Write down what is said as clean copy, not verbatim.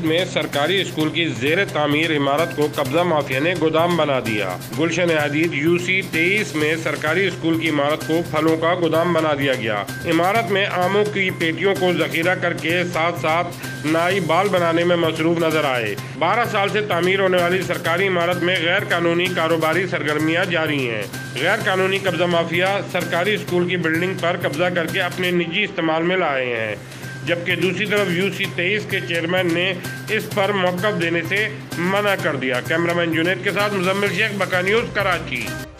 इमारत में सरकारी स्कूल की जेर तामीर इमारत को कब्जा माफिया ने गोदाम बना दिया। गुलशन हदीद यूसी 23 में सरकारी स्कूल की इमारत को फलों का गोदाम बना दिया गया। इमारत में आमों की पेटियों को जखीरा करके साथ साथ नाई बाल बनाने में मसरूफ नजर आए। 12 साल से तामीर होने वाली सरकारी इमारत में गैर कानूनी कारोबारी सरगर्मियां जारी हैं। गैर कानूनी कब्जा माफिया सरकारी स्कूल की बिल्डिंग पर कब्जा करके अपने निजी इस्तेमाल में लाए हैं, जबकि दूसरी तरफ यूसी 23 के चेयरमैन ने इस पर मौक़िफ़ देने से मना कर दिया। कैमरामैन जुनैद के साथ मुजम्मिल शेख, बका न्यूज़, कराची।